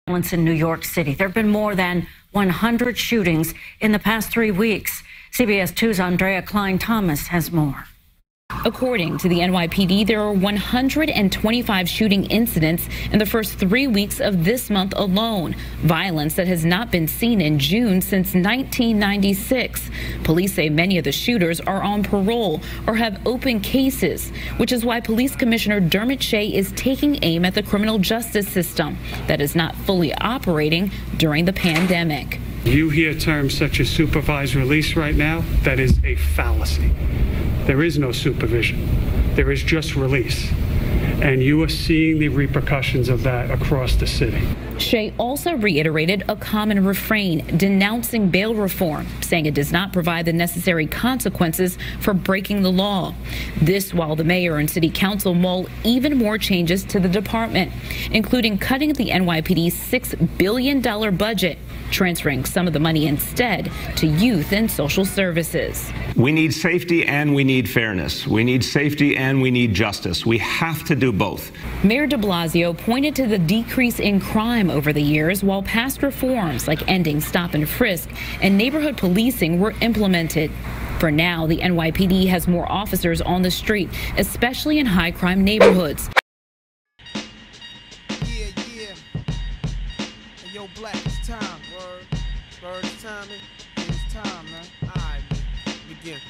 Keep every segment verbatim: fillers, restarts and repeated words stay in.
Violence in New York City. There have been more than one hundred shootings in the past three weeks. C B S two's Andrea Klein-Thomas has more. According to the N Y P D, there are one hundred twenty-five shooting incidents in the first three weeks of this month alone. Violence that has not been seen in June since nineteen ninety-six. Police say many of the shooters are on parole or have open cases, which is why Police Commissioner Dermot Shea is taking aim at the criminal justice system that is not fully operating during the pandemic. You hear terms such as supervised release right now. That is a fallacy. There is no supervision. There is just release. And you are seeing the repercussions of that across the city. Shea also reiterated a common refrain, denouncing bail reform, saying it does not provide the necessary consequences for breaking the law. This while the mayor and city council mull even more changes to the department, including cutting the N Y P D's six billion dollar budget, transferring some of the money instead to youth and social services. We need safety and we need fairness. We need safety and we need justice. We have to do both. Mayor de Blasio pointed to the decrease in crime over the years while past reforms like ending stop and frisk and neighborhood policing were implemented. For now, the N Y P D has more officers on the street, especially in high crime neighborhoods. Yeah, yeah. Hey, yo, Black, it's time. Word. Word, it's time. It's time, man. All right, man. Begin.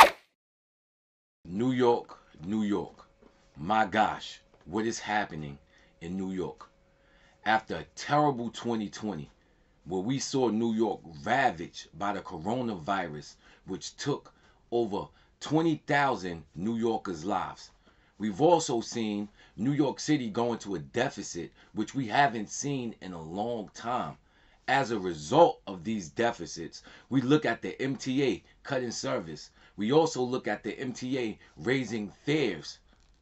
New York, New York. My gosh, what is happening in New York? After a terrible twenty twenty, where we saw New York ravaged by the coronavirus, which took over twenty thousand New Yorkers' lives. We've also seen New York City go into a deficit, which we haven't seen in a long time. As a result of these deficits, we look at the M T A cutting service. We also look at the M T A raising fares.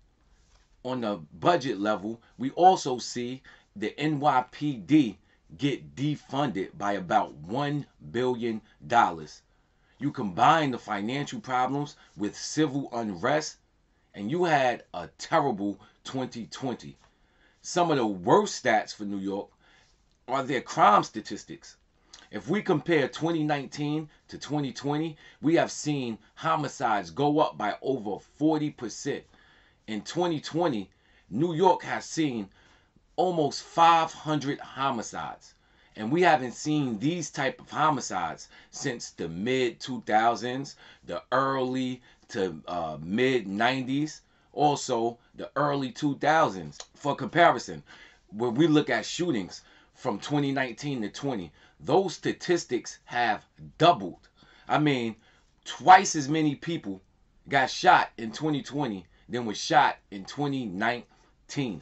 On the budget level, we also see the N Y P D get defunded by about one billion dollars. You combine the financial problems with civil unrest, and you had a terrible twenty twenty. Some of the worst stats for New York are their crime statistics. If we compare twenty nineteen to twenty twenty, we have seen homicides go up by over forty percent. In twenty twenty, New York has seen almost five hundred homicides. And we haven't seen these type of homicides since the mid two thousands, the early to uh, mid nineties, also the early two thousands. For comparison, when we look at shootings from twenty nineteen to twenty, those statistics have doubled. I mean, twice as many people got shot in twenty twenty than was shot in twenty nineteen.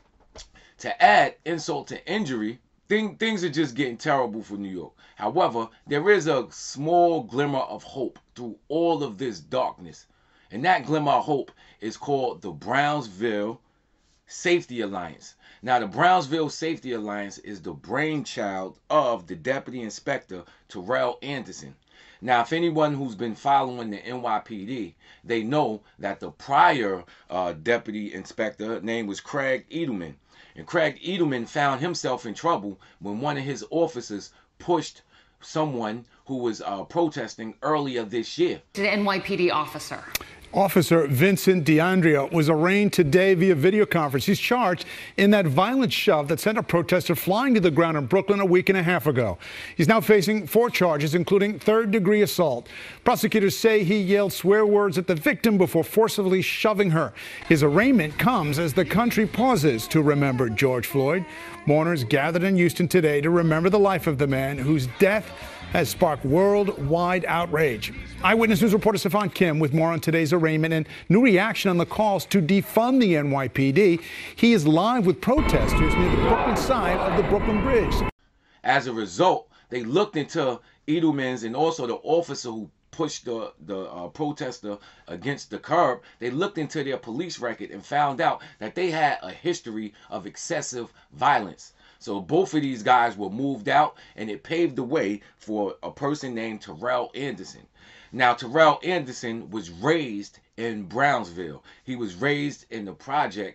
To add insult to injury, thing, things are just getting terrible for New York. However, there is a small glimmer of hope through all of this darkness. And that glimmer of hope is called the Brownsville Safety Alliance. Now, the Brownsville Safety Alliance is the brainchild of the Deputy Inspector Terrell Anderson. Now, if anyone who's been following the N Y P D, they know that the prior uh, Deputy Inspector name was Craig Edelman. And Craig Edelman found himself in trouble when one of his officers pushed someone who was uh, protesting earlier this year. The N Y P D officer. Officer Vincent D'Andrea was arraigned today via video conference. He's charged in that violent shove that sent a protester flying to the ground in Brooklyn a week and a half ago. He's now facing four charges, including third-degree assault. Prosecutors say he yelled swear words at the victim before forcibly shoving her. His arraignment comes as the country pauses to remember George Floyd. Mourners gathered in Houston today to remember the life of the man whose death has sparked worldwide outrage. Eyewitness News reporter Stefan Kim with more on today's arraignment and new reaction on the calls to defund the N Y P D. He is live with protesters near the Brooklyn side of the Brooklyn Bridge. As a result, they looked into Edelman's and also the officer who pushed the, the uh, protester against the curb. They looked into their police record and found out that they had a history of excessive violence. So both of these guys were moved out, and it paved the way for a person named Terrell Anderson. Now, Terrell Anderson was raised in Brownsville. He was raised in the projects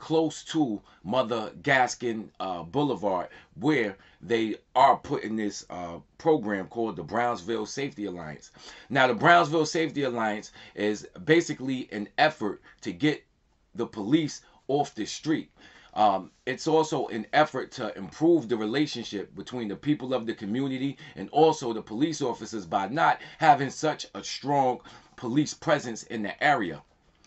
close to Mother Gaskin uh, Boulevard, where they are putting this uh, program called the Brownsville Safety Alliance. Now, the Brownsville Safety Alliance is basically an effort to get the police off the street. Um, it's also an effort to improve the relationship between the people of the community and also the police officers by not having such a strong police presence in the area.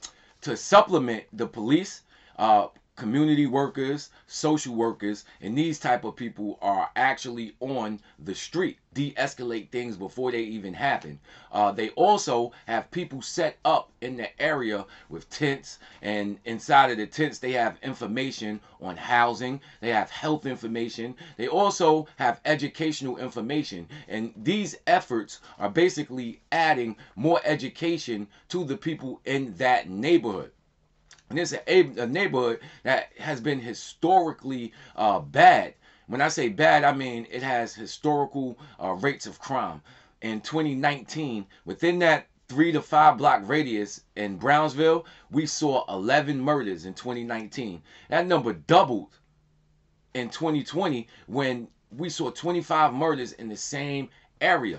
To supplement the police, uh, community workers, social workers, and these type of people are actually on the street, de-escalate things before they even happen. Uh, they also have people set up in the area with tents, and inside of the tents they have information on housing, they have health information, they also have educational information, and these efforts are basically adding more education to the people in that neighborhood. And it's a, a neighborhood that has been historically uh, bad. When I say bad, I mean it has historical uh, rates of crime. In twenty nineteen, within that three to five block radius in Brownsville, we saw eleven murders in twenty nineteen. That number doubled in twenty twenty when we saw twenty-five murders in the same area.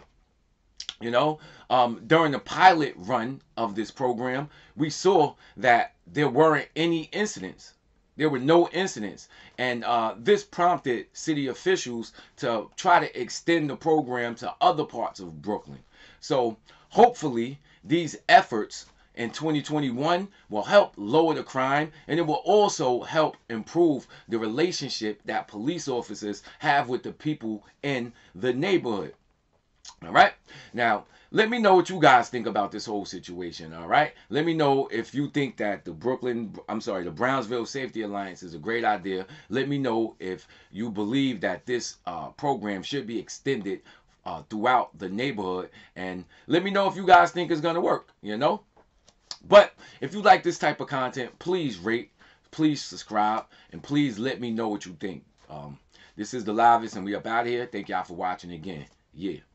You know, um, during the pilot run of this program, we saw that there weren't any incidents. There were no incidents. And uh, this prompted city officials to try to extend the program to other parts of Brooklyn. So hopefully these efforts in twenty twenty-one will help lower the crime, and it will also help improve the relationship that police officers have with the people in the neighborhood. All right. Now, let me know what you guys think about this whole situation. All right. Let me know if you think that the Brooklyn, I'm sorry, the Brownsville Safety Alliance is a great idea. Let me know if you believe that this uh, program should be extended uh, throughout the neighborhood. And let me know if you guys think it's going to work, you know. But if you like this type of content, please rate, please subscribe, and please let me know what you think. Um, this is The Livest, and we up out here. Thank y'all for watching again. Yeah.